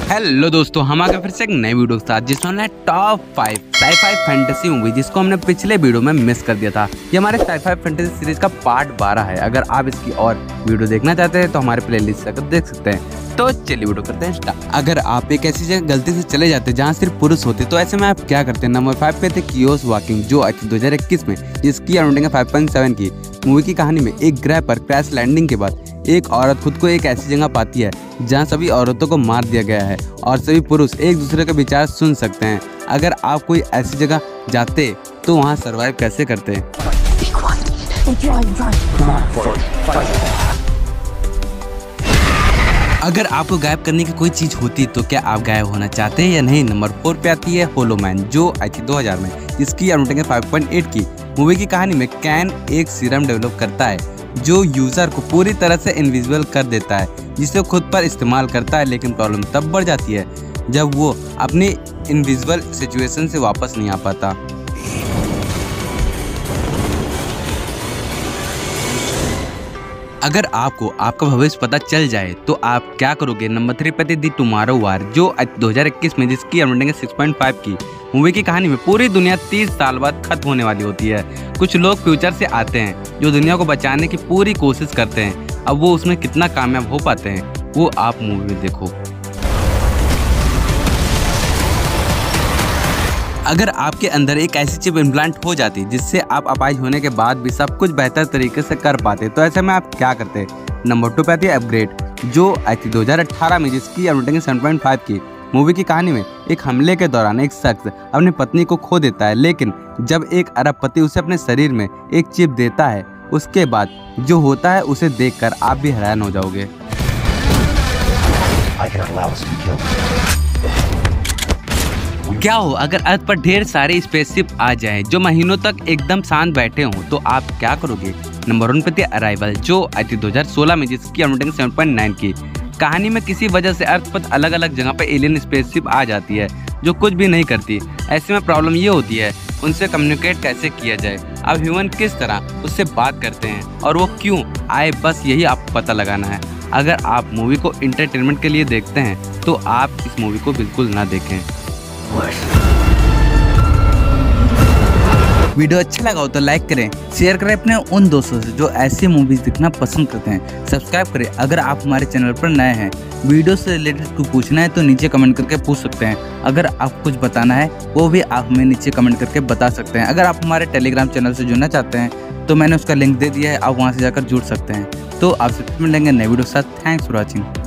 Hello दोस्तों, हम आ गए फिर से एक नई वीडियो के साथ जिसमें है टॉप 5 साई-फाई फैंटेसी मूवी जिसको हमने पिछले वीडियो में मिस कर दिया था। ये हमारे साई-फाई फैंटेसी सीरीज का पार्ट 12 है। अगर आप इसकी और वीडियो देखना चाहते हैं तो हमारे प्लेलिस्ट से देख सकते हैं। तो चलिए वीडियो करते हैं स्टार्ट। अगर आप एक ऐसी जगह गलती से चले जाते जहाँ सिर्फ पुरुष होते तो ऐसे में आप क्या करते हैं। नंबर 5 पे थे कियोस वॉकिंग, जो आई थी 2021 में, जिसकी राउंडिंग है 5.7 की। मूवी की कहानी में एक ग्रह पर क्रैश लैंडिंग के बाद एक औरत खुद को एक ऐसी जगह पाती है जहां सभी औरतों को मार दिया गया है और सभी पुरुष एक दूसरे के विचार सुन सकते हैं। अगर आप कोई ऐसी जगह जाते तो वहां सरवाइव कैसे करते? अगर आपको गायब करने की कोई चीज होती तो क्या आप गायब होना चाहते हैं या नहीं? नंबर 4 पे आती है होलो मैन, जो आई थी 2000 में, जिसकी रेटिंग है 5.8 की। मूवी की कहानी में कैन एक सीरम डेवलप करता है जो यूजर को पूरी तरह से इनविजिबल कर देता है, जिसे खुद पर इस्तेमाल करता है। लेकिन प्रॉब्लम तब बढ़ जाती है जब वो अपनी इनविजिबल सिचुएशन से वापस नहीं आ पाता। अगर आपको आपका भविष्य पता चल जाए तो आप क्या करोगे? नंबर 3 पे दी टुमारो वार, जो 2021 में, जिसकी रेटिंग है 6.5 की। मूवी की कहानी में पूरी दुनिया 30 साल बाद खत्म होने वाली होती है। कुछ लोग फ्यूचर से आते हैं जो दुनिया को बचाने की पूरी कोशिश करते हैं। अब वो उसमें कितना कामयाब हो पाते हैं वो आप मूवी में देखो। अगर आपके अंदर एक ऐसी चिप इम्प्लांट हो जाती जिससे आप अपाहिज होने के बाद भी सब कुछ बेहतर तरीके से कर पाते तो ऐसे में आप क्या करते? नंबर 2 पे आती है अपग्रेड, जो आई थी 2018 में, जिसकी रेटिंग है 7.5 की। मूवी की कहानी में एक हमले के दौरान एक शख्स अपनी पत्नी को खो देता है, लेकिन जब एक अरबपति उसे अपने शरीर में एक चिप देता है, उसके बाद जो होता है उसे देखकर आप भी हैरान हो जाओगे। क्या हो अगर अर्थ पर ढेर सारे स्पेसशिप आ जाएं जो महीनों तक एकदम शांत बैठे हों तो आप क्या करोगे? नंबर 1 पे थी अराइवल, जो आई थी 2016 में, जिसकी रेटिंग 7.9 की। कहानी में किसी वजह से अर्थ पर अलग अलग जगह पे एलियन स्पेसशिप आ जाती है जो कुछ भी नहीं करती। ऐसे में प्रॉब्लम ये होती है उनसे कम्युनिकेट कैसे किया जाए। अब ह्यूमन किस तरह उससे बात करते हैं और वो क्यों आए, बस यही आपको पता लगाना है। अगर आप मूवी को इंटरटेनमेंट के लिए देखते हैं तो आप इस मूवी को बिल्कुल ना देखें। वीडियो अच्छा लगा हो तो लाइक करें, शेयर करें अपने उन दोस्तों से जो ऐसी मूवीज देखना पसंद करते हैं। सब्सक्राइब करें अगर आप हमारे चैनल पर नए हैं। वीडियो से रिलेटेड कुछ पूछना है तो नीचे कमेंट करके पूछ सकते हैं। अगर आप कुछ बताना है वो भी आप हमें नीचे कमेंट करके बता सकते हैं। अगर आप हमारे टेलीग्राम चैनल से जुड़ना चाहते हैं तो मैंने उसका लिंक दे दिया है, आप वहाँ से जाकर जुड़ सकते हैं। तो आपसे मिलेंगे नए वीडियो के साथ। Thanks for watching.